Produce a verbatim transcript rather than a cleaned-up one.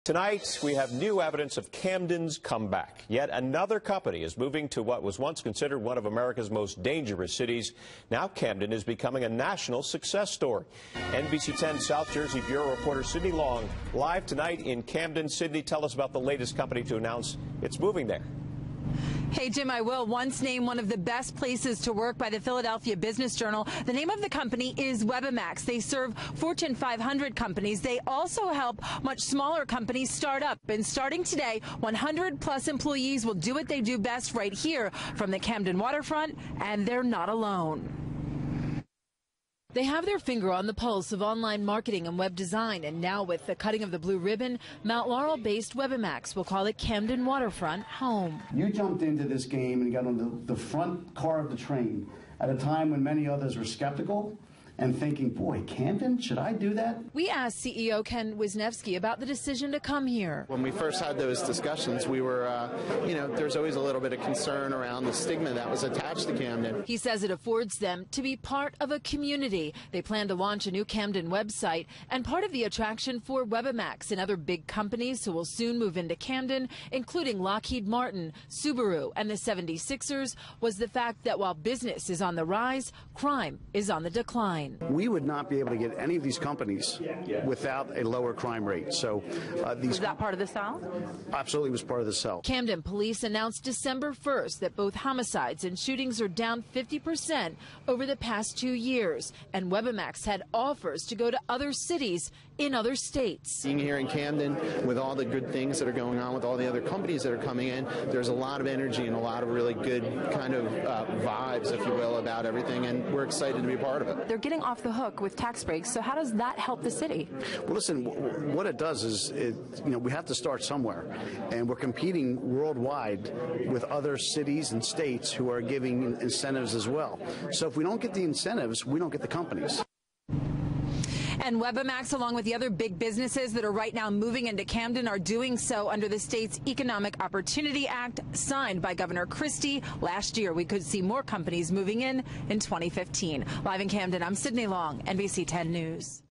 Tonight, we have new evidence of Camden's comeback. Yet another company is moving to what was once considered one of America's most dangerous cities. Now Camden is becoming a national success story. N B C ten South Jersey Bureau reporter Sydney Long live tonight in Camden. Sydney, tell us about the latest company to announce it's moving there. Hey, Jim, I will. Once named one of the best places to work by the Philadelphia Business Journal, the name of the company is WebiMax. They serve Fortune five hundred companies. They also help much smaller companies start up. And starting today, one hundred plus employees will do what they do best right here from the Camden Waterfront, and they're not alone. They have their finger on the pulse of online marketing and web design, and now with the cutting of the blue ribbon, Mount Laurel-based WebiMax will call it Camden Waterfront home. You jumped into this game and got on the, the front car of the train at a time when many others were skeptical and thinking, boy, Camden, should I do that? We asked C E O Ken Wisnefski about the decision to come here. When we first had those discussions, we were, uh, you know, there's always a little bit of concern around the stigma that was attached to Camden. He says it affords them to be part of a community. They plan to launch a new Camden website, and part of the attraction for WebiMax and other big companies who will soon move into Camden, including Lockheed Martin, Subaru, and the seventy-sixers, was the fact that while business is on the rise, crime is on the decline. We would not be able to get any of these companies without a lower crime rate. So uh, these Was that part of the sell? Absolutely was part of the sell. Camden police announced December first that both homicides and shootings are down fifty percent over the past two years. And WebiMax had offers to go to other cities in other states. Being here in Camden with all the good things that are going on with all the other companies that are coming in, there's a lot of energy and a lot of really good kind of uh, vibes, if you will, about everything, and we're excited to be a part of it. They're getting off the hook with tax breaks, so how does that help the city? Well, listen, w what it does is, it, you know, we have to start somewhere, and we're competing worldwide with other cities and states who are giving incentives as well. So if we don't get the incentives, we don't get the companies. And WebiMax, along with the other big businesses that are right now moving into Camden, are doing so under the state's Economic Opportunity Act, signed by Governor Christie last year. We could see more companies moving in in twenty fifteen. Live in Camden, I'm Sydney Long, N B C ten News.